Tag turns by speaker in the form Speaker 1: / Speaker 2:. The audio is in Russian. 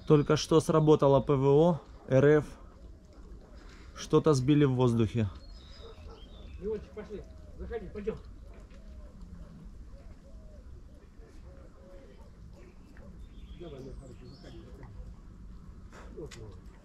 Speaker 1: Только что сработало ПВО РФ. Что-то сбили в воздухе.
Speaker 2: Леончик, пошли. Заходи, пойдем. Давай, мой хороший, заходи. Вот,